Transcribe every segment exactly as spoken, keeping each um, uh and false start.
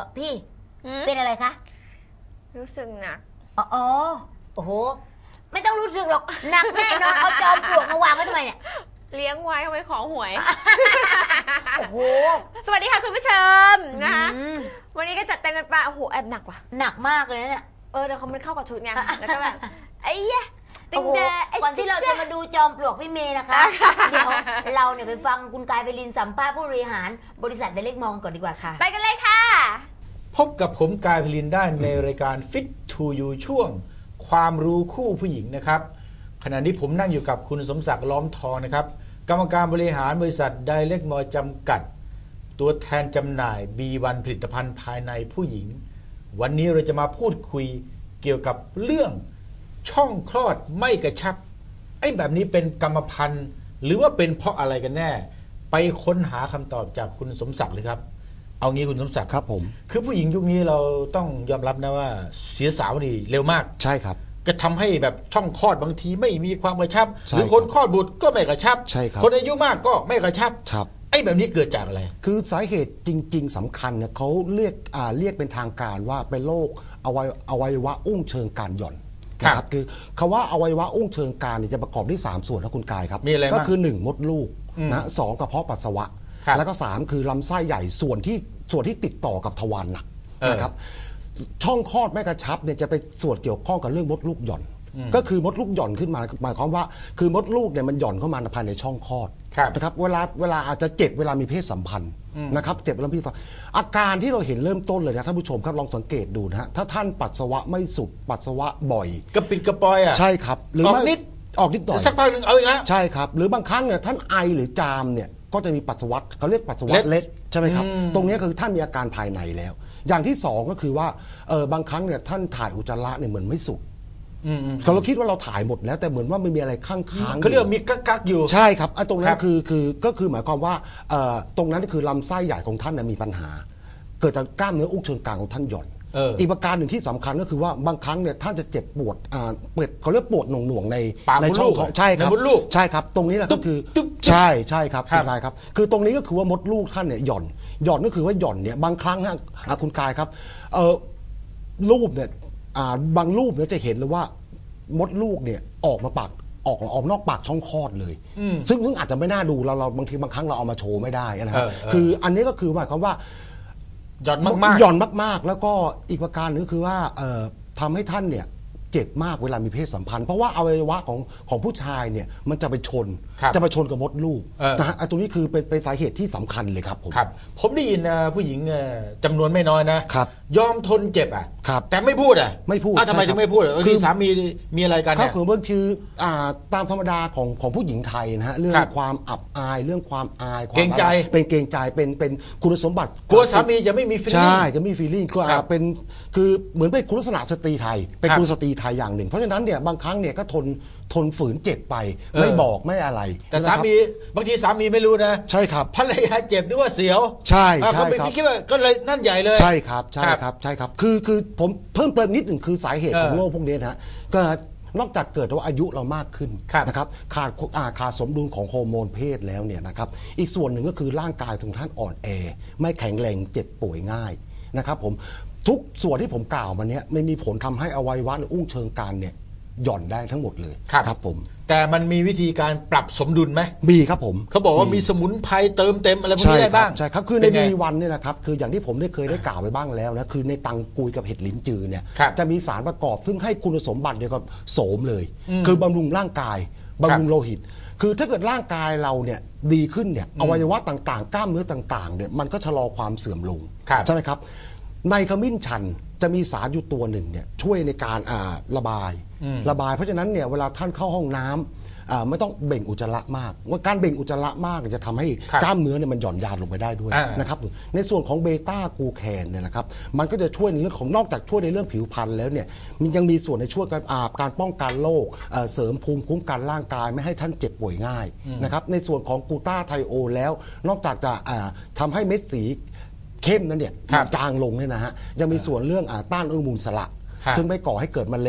พี่เป็นอะไรคะรู้สึกหนักอ๋อโอ้โหไม่ต้องรู้สึกหรอกหนักแน่นอนเอาจอมปลวกมาวางไว้ทำไมเนี่ยเลี้ยงไว้เอาไว้ของหวยโอ้โหสวัสดีค่ะคุณผู้ชมนะคะวันนี้ก็จัดแต่งกันไปโอ้โหแอบหนักว่ะหนักมากเลยเนี่ยเออเดี๋ยวเขาไม่เข้ากับชุดไงแล้วก็แบบไอ้ยะติงแดก่อนที่เราจะมาดูจอมปลวกพี่เมย์นะคะเดี๋ยวเราเนี่ยไปฟังคุณกายไปลินสัมภาษณ์ผู้บริหารบริษัทไดเรกมองก่อนดีกว่าค่ะไปกันเลยค่ะพบกับผมกายไปลินได้ในรายการ Fit to You ช่วงความรู้คู่ผู้หญิงนะครับขณะนี้ผมนั่งอยู่กับคุณสมศักดิ์ล้อมทองนะครับกรรมการบริหารบริษัทไดเรกมอลจำกัดตัวแทนจำหน่าย บี วัน ผลิตภัณฑ์ภายในผู้หญิงวันนี้เราจะมาพูดคุยเกี่ยวกับเรื่องช่องคลอดไม่กระชับไอ้แบบนี้เป็นกรรมพันธุ์หรือว่าเป็นเพราะอะไรกันแน่ไปค้นหาคำตอบจากคุณสมศักดิ์เลยครับเอางี้คุณสมศักดิ์ครับผมคือผู้หญิงยุคนี้เราต้องยอมรับนะว่าเสียสาวนี่เร็วมากใช่ครับก็ทำให้แบบช่องคลอดบางทีไม่มีความกระชับหรือคนคลอดบุตรก็ไม่กระชับใช่ครับคนอายุมากก็ไม่กระชับครับไอ้แบบนี้เกิดจากอะไรคือสาเหตุจริงๆสำคัญเนี่ยเขาเรียกอ่าเรียกเป็นทางการว่าเป็นโรคอวัยอวัยวะอุ้งเชิงการหย่อนนะครับคือคำว่าอวัยวะอุ้งเชิงการเนี่ยจะประกอบด้วยสามส่วนนะคุณกายครับมีอะไรก็คือหนึ่งมดลูกนะสองกระเพาะปัสสาวะแล้วก็สามคือลำไส้ใหญ่ส่วนที่ส่วนที่ติดต่อกับทวารหนักนะครับช่องคลอดไม่กระชับเนี่ยจะเป็นส่วนเกี่ยวข้องกับเรื่องมดลูกหย่อนก็คือมดลูกหย่อนขึ้นมาหมายความว่าคือมดลูกเนี่ยมันหย่อนเข้ามาภายในช่องคลอดนะครับเวลาเวลาอาจจะเจ็บเวลามีเพศสัมพันธ์นะครับเจ็บเวลามีเพศสัมพันธ์อาการที่เราเห็นเริ่มต้นเลยนะท่านผู้ชมครับลองสังเกตดูนะฮะถ้าท่านปัสสาวะไม่สุดปัสสาวะบ่อยกระปิดกระปอยอ่ะใช่ครับหรือออกนิดออกนิดหน่อยสักพักหนึ่งเอาอีกแล้วใช่ครับหรือบางครั้งเนี่ยท่านไอหรือจามเนี่ยก็จะมีปัสสาวะเขาเรียกปัสสาวะเล็ดใช่ไหมครับตรงนี้คือท่านมีอาการภายในแล้วอย่างที่สองก็คือว่าเออบางครั้งเนี่ยท่านถ่ายอุจจาระเนี่ยเหมือนไม่สุดเราคิดว่าเราถ่ายหมดแล้วแต่เหมือนว่ามันมีอะไรข้างๆเขาเรียกมีกักกักอยู่ใช่ครับไอ้ตรงนั้นคือคือก็คือหมายความว่าตรงนั้นคือลำไส้ใหญ่ของท่านมีปัญหาเกิดจากกล้ามเนื้ออุ้งเชิงกรานของท่านหย่อนอีกประการหนึ่งที่สำคัญก็คือว่าบางครั้งเนี่ยท่านจะเจ็บปวดเปิดเขาเรียกปวดหน่วงๆในในช่องท้องใช่ครับใช่ครับตรงนี้แหละก็คือใช่ใช่ครับคุณกายครับคือตรงนี้ก็คือว่ามดลูกท่านเนี่ยหย่อนหย่อนก็คือว่าหย่อนเนี่ยบางครั้งฮะคุณกายครับรูปเนี่ยบางรูปเนี่ยจะเห็นเลยว่ามดลูกเนี่ยออกมาปากออกออกนอกปากช่องคลอดเลยซึ่งซึ่งอาจจะไม่น่าดูเราเราบางทีบางครั้งเราเอามาโชว์ไม่ได้นะครับคืออันนี้ก็คือหมายความว่าหย่อนมากๆหย่อนมากๆแล้วก็อีกประการนึงคือว่าทำให้ท่านเนี่ยเจ็บมากเวลามีเพศสัมพันธ์เพราะว่าอวัยวะของของผู้ชายเนี่ยมันจะไปชนจะไปชนกับมดลูกนะฮะตรงนี้คือเป็นเป็นสาเหตุที่สำคัญเลยครับผมครับผมได้ยินผู้หญิงจำนวนไม่น้อยนะครับยอมทนเจ็บอ่ะแต่ไม่พูดอ่ะไม่พูดทำไมถึงไม่พูดคือสามีมีอะไรกันครับคือมันคือตามธรรมดาของของผู้หญิงไทยนะฮะเรื่องความอับอายเรื่องความอายเกรงใจเป็นเกรงใจเป็นเป็นคุณสมบัติกลัวสามีจะไม่มีฟีลลิ่งใช่จะมีฟีลลิ่งก็เป็นคือเหมือนเป็นคุณลักษณะสตรีไทยเป็นคุณสตรีไทยอย่างหนึ่งเพราะฉะนั้นเนี่ยบางครั้งเนี่ยก็ทนทนฝืนเจ็บไปไม่บอกไม่อะไรแต่สามีบางทีสามีไม่รู้นะใช่ครับภรรยาเจ็บนึกว่าเสียวใช่ใช่ครับคิดว่าก็เลยนั่นใหญ่เลยใช่ครับใช่ครับใช่ครับคือคือผมเพิ่มเติมนิดหนึ่งคือสาเหตุของโรคพวกนี้นะฮะก็นอกจากเกิดว่าอายุเรามากขึ้นนะครับขาดขาดสมดุลของฮอร์โมนเพศแล้วเนี่ยนะครับอีกส่วนหนึ่งก็คือร่างกายของท่านอ่อนแอไม่แข็งแรงเจ็บป่วยง่ายนะครับผมทุกส่วนที่ผมกล่าวมาเนี้ยไม่มีผลทำให้อวัยวะหรืออุ้งเชิงกรานเนี่ยหย่อนได้ทั้งหมดเลยครับผมแต่มันมีวิธีการปรับสมดุลไหมมีครับผมเขาบอกว่ามีสมุนไพรเติมเต็มอะไรพวกนี้ได้บ้างใช่ครับคือในบีวันเนี่ยนะครับคืออย่างที่ผมได้เคยได้กล่าวไปบ้างแล้วนะคือในตังกุยกับเห็ดลิ้นจือเนี่ยจะมีสารประกอบซึ่งให้คุณสมบัติเดียวกับโสมเลยคือบำรุงร่างกายบำรุงโลหิตคือถ้าเกิดร่างกายเราเนี่ยดีขึ้นเนี่ยอวัยวะต่างๆกล้ามเนื้อต่างๆเนี่ยมันก็ชะลอความเสื่อมลงใช่ไหมครับในขมิ้นชันจะมีสารอยู่ตัวหนึ่งเนี่ยช่วยในการระบายระบายเพราะฉะนั้นเนี่ยเวลาท่านเข้าห้องน้ำไม่ต้องเบ่งอุจจาระมากว่าการเบ่งอุจจาระมากจะทำให้กล้ามเนื้อเนี่ยมันหย่อนยานลงไปได้ด้วยนะครับในส่วนของเบต้ากูแคนเนี่ยนะครับมันก็จะช่วยในเรื่องของนอกจากช่วยในเรื่องผิวพรรณแล้วเนี่ยมันยังมีส่วนในช่วยการอาบการป้องกันโรคเสริมภูมิคุ้มกันร่างกายไม่ให้ท่านเจ็บป่วยง่ายนะครับในส่วนของกูต้าไทโอแล้วนอกจากจะทำให้เม็ดสีเข้มนั้นเนี่ยจางลงเนี่ยนะฮะยังมีส่วนเรื่องต้านอนุมูลอิสระซึ่งไม่ก่อให้เกิดมะเร็ง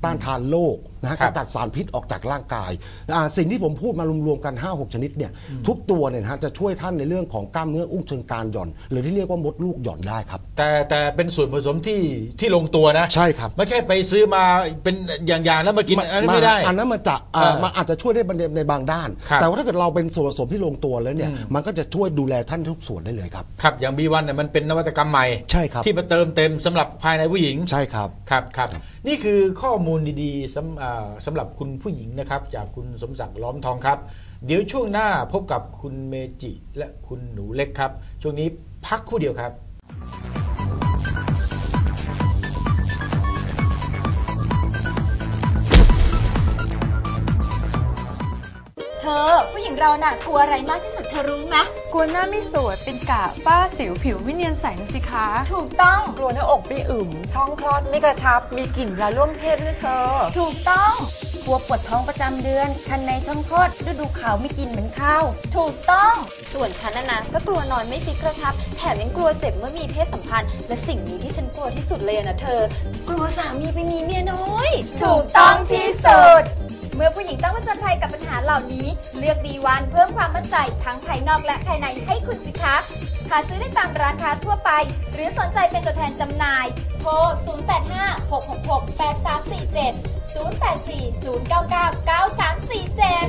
ต้านทานโรคนะฮะกำจัดสารพิษออกจากร่างกายสิ่งที่ผมพูดมารวมๆกัน ห้าหก ชนิดเนี่ยทุกตัวเนี่ยนะฮะจะช่วยท่านในเรื่องของกล้ามเนื้ออุ้งเชิงกรานหย่อนหรือที่เรียกว่ามดลูกหย่อนได้ครับแต่แต่เป็นส่วนผสมที่ที่ลงตัวนะใช่ครับไม่ใช่ไปซื้อมาเป็นอย่างๆแล้วมากินอันนั้นไม่ได้อันนั้นมันจะมันอาจจะช่วยได้ในบางด้านแต่ว่าถ้าเกิดเราเป็นส่วนผสมที่ลงตัวแล้วเนี่ยมันก็จะช่วยดูแลท่านทุกส่วนได้เลยครับครับอย่าง บี วัน เนี่ยมันเป็นนวัตกรรมใหม่ใช่ครับที่มาเติมเต็มสำหรับภายในผู้หญิงใช่ครับครับครับนี่คือข้อมูลดีๆสำสำหรับคุณผู้หญิงนะครับจากคุณสมศักดิ์ล้อมทองครับเดี๋ยวช่วงหน้าพบกับคุณเมจิและคุณหนูเล็กครับช่วงนี้พักครู่เดียวครับเธอผู้หญิงเราน่ะกลัวอะไรมากที่สุดเธอรู้ไหมกลัวหน้าไม่สวยเป็นกะฝ้าสิวผิวไม่เนียนใสนะสิคะถูกต้องกลัวหน้าอกไม่อึมช่องคลอดไม่กระชับมีกลิ่นยาร่วมเพศด้วยเธอถูกต้องกลัวปวดท้องประจำเดือนคันในช่องคลอดฤดูขาวไม่กินเหมือนข้าวถูกต้องส่วนฉันน่ะนะก็กลัวนอนไม่ฟิกกระชับแถมยังกลัวเจ็บเมื่อมีเพศสัมพันธ์และสิ่งนี้ที่ฉันกลัวที่สุดเลยนะเธอกลัวสามีไปมีเมียน้อยถูกต้องที่สุดเมื่อผู้หญิงต้องผจญภัยกับปัญหาเหล่านี้เลือก บี วัน เพิ่มความมั่นใจทั้งภายนอกและภายในให้คุณสิคะหาซื้อได้ตามร้านค้าทั่วไปหรือสนใจเป็นตัวแทนจำหน่ายโทรศูนย์ แปด ห้า หก หก หก แปด สาม สี่ เจ็ด ศูนย์ แปด สี่ ศูนย์ เก้า เก้า เก้า สาม สี่ เจ็ด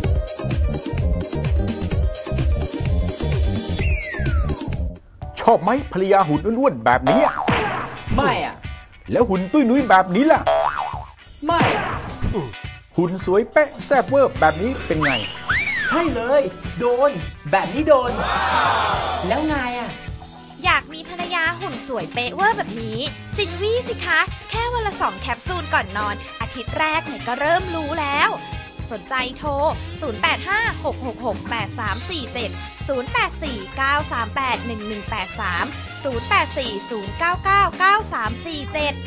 ชอบไหมภรรยาหุ่นอ้วนๆแบบนี้ไม่อะแล้วหุ่นตุ้ยนุ้ยแบบนี้ล่ะไม่หุ่นสวยเป๊ะแซ่บเวอร์แบบนี้เป็นไงใช่เลยโดนแบบนี้โดนแล้วไงอะอยากมีภรรยาหุ่นสวยเป๊ะเวอร์แบบนี้ซินวี่สิคะแค่วันละสองแคปซูลก่อนนอนอาทิตย์แรกเนี่ยก็เริ่มรู้แล้วสนใจโทรศูนย์ แปด ห้า หก หก หก แปด สาม สี่ เจ็ด ศูนย์ แปด สี่ เก้า สาม แปด หนึ่ง หนึ่ง แปด สาม ศูนย์ แปด สี่ ศูนย์ เก้า เก้า เก้า สาม สี่ เจ็ด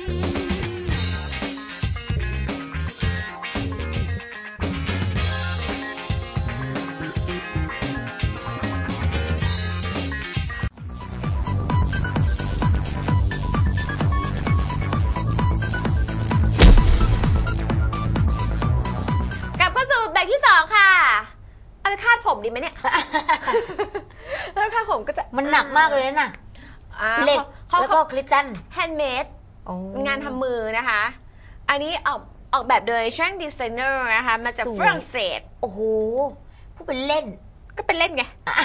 ที่สองค่ะเอาไปคาดผมดีไหมเนี่ยแล้วคาดผมก็จะมันหนักมากเลยนะเหล็กแล้วก็คริสตัลแฮนด์เมดงานทำมือนะคะอันนี้ออกออกแบบโดยช่างดีไซเนอร์นะคะมาจากฝรั่งเศสโอ้โหผู้เป็นเล่นก็เป็นเล่นไง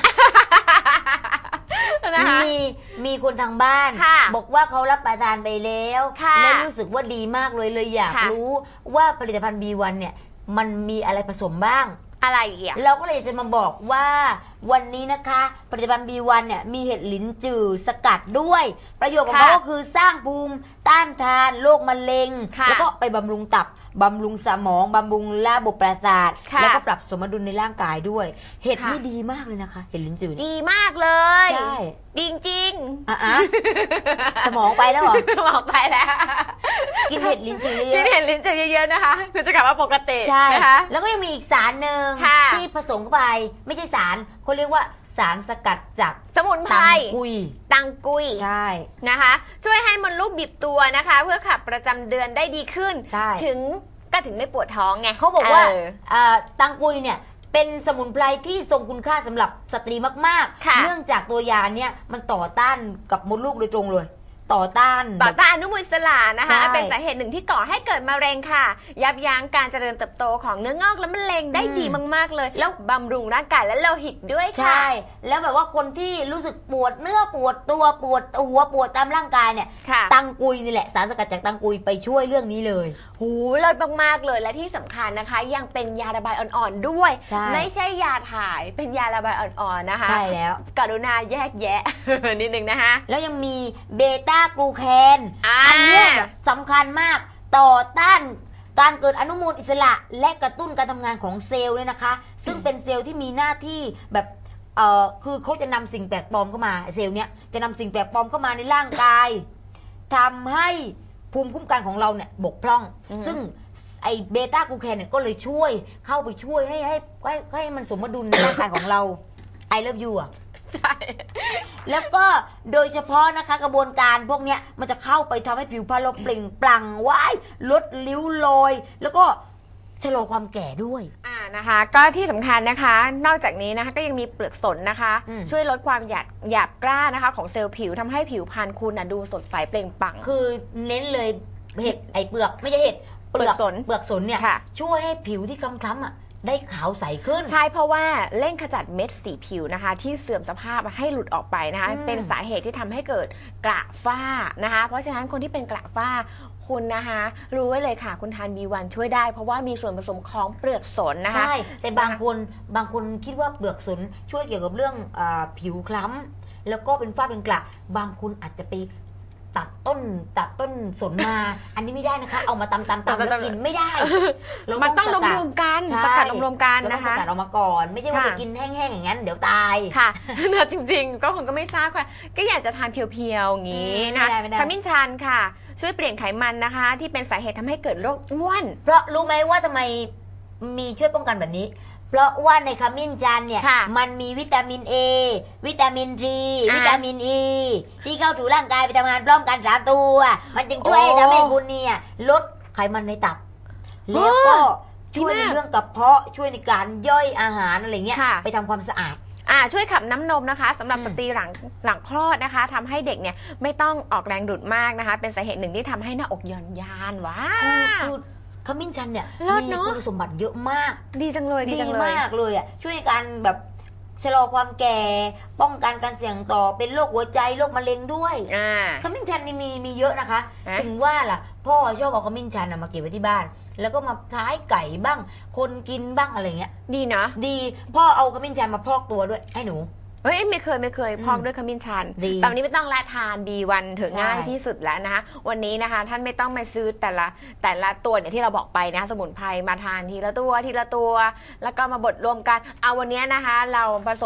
มีมีคนทางบ้านบอกว่าเขารับประทานไปแล้วแล้วรู้สึกว่าดีมากเลยเลยอยากรู้ว่าผลิตภัณฑ์ บี วัน เนี่ยมันมีอะไรผสมบ้างอะไรอ่ะเราก็เลยจะมาบอกว่าวันนี้นะคะผลิตภัณฑ์ บี วัน เนี่ยมีเห็ดลิ้นจือสกัดด้วยประโยชน์ของเขาก็คือสร้างภูมิต้านทานโรคมะเร็งแล้วก็ไปบำรุงตับบำรุงสมองบำรุงระบบประสาทแล้วก็ปรับสมดุลในร่างกายด้วยเห็ดนี่ดีมากเลยนะคะเห็ดลิ้นจือดีมากเลยใช่จริงจริงอ่ะสมองไปแล้วเหรอสมองไปแล้วกินเห็ดลิ้นจือเยอะกินเห็ดลิ้นจือเยอะๆนะคะคือจะกลับมาปกติใช่นะคะแล้วก็ยังมีอีกสารหนึ่งที่ผสมเข้าไปไม่ใช่สารเขาเรียกว่าสารสกัดจากสมุนไพรตังกุยตังกุยใช่นะคะช่วยให้มดลูกบีบตัวนะคะเพื่อขับประจำเดือนได้ดีขึ้นถึงก็ถึงไม่ปวดท้องไงเขาบอกว่าตังกุยเนี่ยเป็นสมุนไพรที่ทรงคุณค่าสำหรับสตรีมากๆเนื่องจากตัวยาเนี่ยมันต่อต้านกับมดลูกโดยตรงเลยต่อต้านต่อต้านอนุมูลอิสระนะคะเป็นสาเหตุหนึ่งที่ก่อให้เกิดมะเร็งค่ะยับยั้งการเจริญเติบโตของเนื้องอกและมะเร็งได้ดีมากๆเลยแล้วบำรุงร่างกายและโลหิตด้วยค่ะใช่แล้วแบบว่าคนที่รู้สึกปวดเนื้อปวดตัวปวดหัวปวดตามร่างกายเนี่ยตังกุยนี่แหละสารสกัดจากตังกุยไปช่วยเรื่องนี้เลยหูเลิศมากๆเลยและที่สำคัญนะคะยังเป็นยาระบายอ่อนๆด้วยไม่ใช่ยาถ่ายเป็นยาระบายอ่อนๆนะคะใช่แล้วกรุณาแยกแยะนิดนึงนะคะแล้วยังมีเบต้ากลูแคนอันนี้สำคัญมากต่อต้านการเกิดอนุมูลอิสระและกระตุ้นการทำงานของเซลล์เนี่ยนะคะซึ่งเป็นเซลล์ที่มีหน้าที่แบบเอ่อคือเขาจะนำสิ่งแปลกปลอมเข้ามาเซลล์เนี้ยจะนำสิ่งแปลกปลอมเข้ามาในร่างกายทำให้ภูมิคุ้มกันของเราเนี่ยบกพร่องซึ่งไอเบต้ากลูแคนเนี่ยก็เลยช่วยเข้าไปช่วยให้ให้ให้ให้มันสมดุลในร่างกายของเรา I love you อ่ะใช่แล้วก็โดยเฉพาะนะคะกระบวนการพวกเนี้ยมันจะเข้าไปทำให้ผิวพรรณเราเปล่งปลั่งว้ายลดริ้วรอยแล้วก็ชะลอความแก่ด้วยอ่านะคะก็ที่สำคัญนะคะนอกจากนี้นะคะก็ยังมีเปลือกสนนะคะ ช่วยลดความหยาบหยาบกร้านนะคะของเซลล์ผิวทำให้ผิวพรรณคุณดูสดใสเปล่งปลั่งคือเน้นเลยเห็ดไอเปลือกไม่ใช่เห็ดเปลือกสนเปลือกสนเนี่ยช่วยให้ผิวที่คล้ำๆอ่ะได้ขาวใสขึ้นใช่เพราะว่าเร่งขจัดเม็ดสีผิวนะคะที่เสื่อมสภาพให้หลุดออกไปนะคะเป็นสาเหตุที่ทำให้เกิดกระฝ้านะคะเพราะฉะนั้นคนที่เป็นกระฝ้าคุณนะคะรู้ไว้เลยค่ะคุณทาน บี วัน ช่วยได้เพราะว่ามีส่วนผสมของเปลือกสนนะคะใช่แต่บางคนบางคนคิดว่าเปลือกสนช่วยเกี่ยวกับเรื่องอผิวคล้ำแล้วก็เป็นฝ้าเป็นกระบางคนอาจจะไปตัดต้นตัดต้นสนมาอันนี้ไม่ได้นะคะเอามาตำตำตำแล้วกินไม่ได้มันต้องรวมๆกันสกัดรวมๆกันนะคะสกัดออกมาก่อนไม่ใช่ว่าไปกินแห้งๆอย่างนั้นเดี๋ยวตายค่ะนะจริงๆก็คงก็ไม่ทราบค่ะก็อยากจะทานเพียวๆอย่างนี้นะขมิ้นชันค่ะช่วยเปลี่ยนไขมันนะคะที่เป็นสาเหตุทำให้เกิดโรคอ้วนเพราะรู้ไหมว่าทำไมมีช่วยป้องกันแบบนี้เพราะว่าในขมิ้นชันเนี่ยมันมีวิตามิน A วิตามิน ซี วิตามิน E ที่เข้าสู่ร่างกายไปทำงานพร้อมกันสามตัวมันจึงช่วยทำให้คุณเนี่ยลดไขมันในตับแล้วก็ช่วยในเรื่องกระเพาะช่วยในการย่อยอาหารอะไรเงี้ยไปทำความสะอาดอ่าช่วยขับน้ำนมนะคะสำหรับสตรีหลังหลังคลอดนะคะทำให้เด็กเนี่ยไม่ต้องออกแรงดูดมากนะคะเป็นสาเหตุหนึ่งที่ทำให้หน้าอกหย่อนยานว้าวขมิ้นชันเนี่ยมีคุณสมบัติเยอะมากดีจังเลยดีมากเลยอ่ะช่วยในการแบบชะลอความแก่ป้องกันการเสี่ยงต่อเป็นโรคหัวใจโรคมะเร็งด้วยขมิ้นชันนี่มีมีเยอะนะคะถึงว่าล่ะพ่อชอบเอาขมิ้นชันมาเก็บไว้ที่บ้านแล้วก็มาท้ายไก่บ้างคนกินบ้างอะไรเงี้ยดีเนาะดีพ่อเอาขมิ้นชันมาพอกตัวด้วยให้หนูเฮ้ยไม่เคยไม่เคยพอกด้วยขมิ้นชันตอนนี้ไม่ต้องละทาน บี วัน เถอะง่ายที่สุดแล้วนะคะวันนี้นะคะท่านไม่ต้องมาซื้อแต่ละแต่ละตัวเนี่ยที่เราบอกไปนะสมุนไพรมาทานทีละตัวทีละตัวแล้วก็มาบดรวมกันเอาวันนี้นะคะเราผสม